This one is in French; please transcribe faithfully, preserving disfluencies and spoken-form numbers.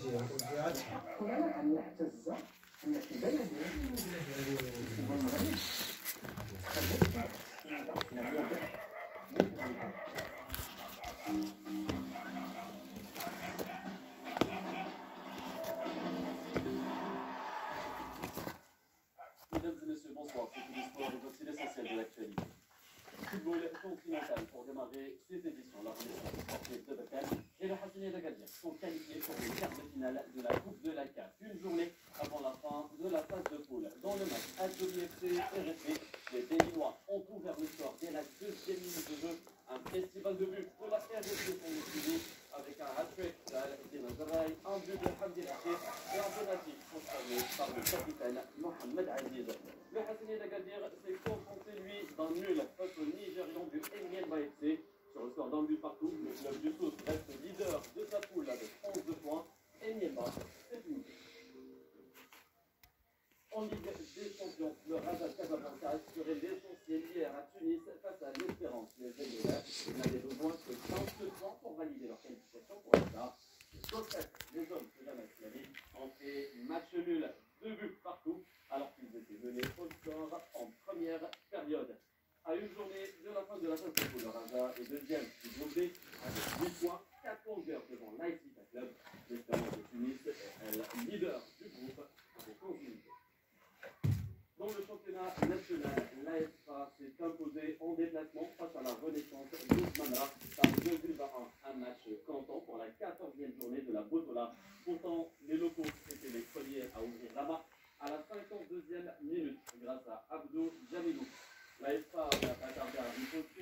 Mesdames et messieurs, bonsoir. C'est tout l'histoire et voici l'essentiel de l'actualité. Football continental pour démarrer ces éditions. La renaissance sportive de Bekel et le Hassania d'Agadir sont qualifiés pour les quarts de finale de la Coupe de la C A F. Une journée avant la fin de la phase de poule. Dans le match Algérie F C et R F C, les Béninois ont ouvert le score dès la deuxième minute de jeu. Un festival de buts pour la R F C sont suivi avec un hat-trick d'El-Nazaraï, un but de Hamdi Rachid et un penalty conservé par le capitaine Mohamed Aziz. Le Hassania d'Agadir s'est contenté, lui, d'un nul face au Nigérian du Enyemba F C. Sur le score d'un but partout, le club du Sousse reste leader de sa poule avec onze points. Enyemba, c'est fini. En Ligue des Champions, le Raja Casablanca serait l'essentiel hier à Tunis face à l'Espérance. Les Vénéraires n'avaient besoin que quinze points pour valider leur qualification pour la C A F. Sauf les hommes de la Macédoine ont fait match nul, deux buts partout, alors qu'ils étaient menés au score en première période. À une journée de la fin de la phase de poule, le Raja est deuxième du groupe B avec huit points, quatre longueurs devant l'A S Vita Club. L'Espérance de Tunis est le leader du groupe avec onze unités. Dans le championnat national, l'A S F A s'est imposé en déplacement face à la Renaissance d'Ousmane par deux buts à un. Un match comptant pour la quatorzième journée de la Botola, comptant